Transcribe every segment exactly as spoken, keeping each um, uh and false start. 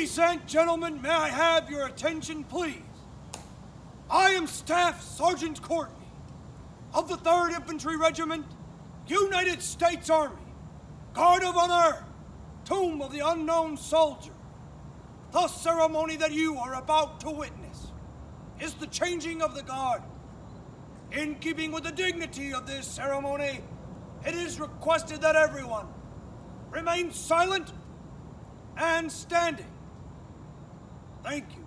Ladies and gentlemen, may I have your attention, please? I am Staff Sergeant Courtney of the third Infantry Regiment, United States Army, Guard of Honor, Tomb of the Unknown Soldier. The ceremony that you are about to witness is the changing of the guard. In keeping with the dignity of this ceremony, it is requested that everyone remain silent and standing. Thank you.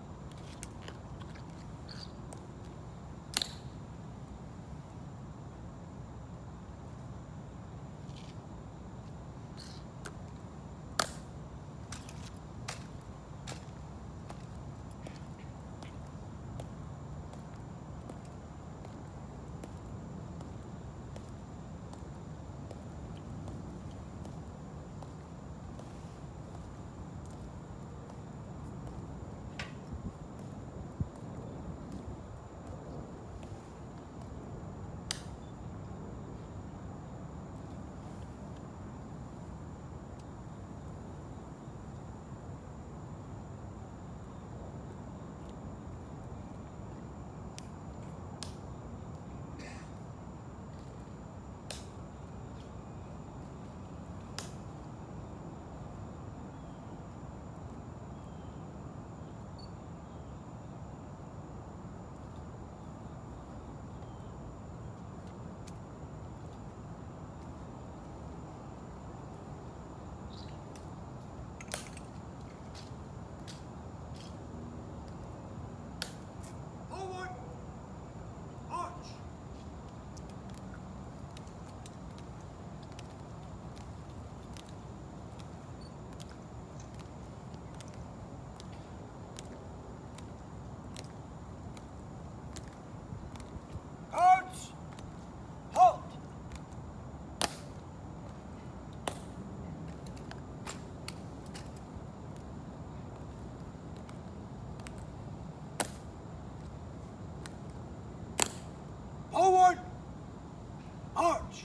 Forward, march.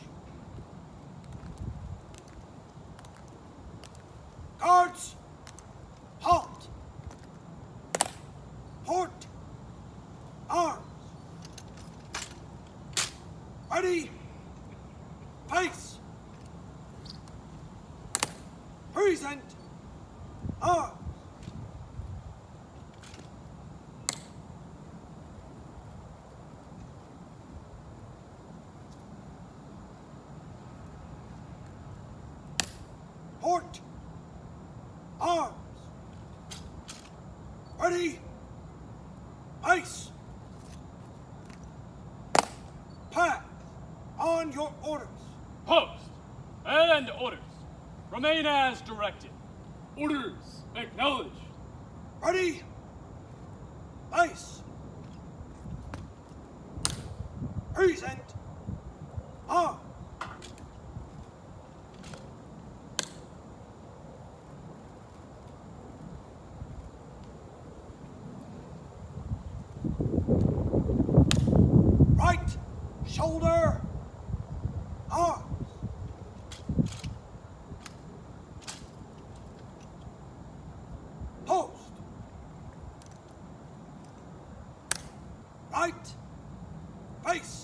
Guards, halt. Port, arms. Ready, face. Present, arms. Port, arms. Ready, ice. Pass. On your orders. Post and orders. Remain as directed. Orders acknowledged. Ready, ice. Present, arms. Right shoulder, arms. Post. Right, face.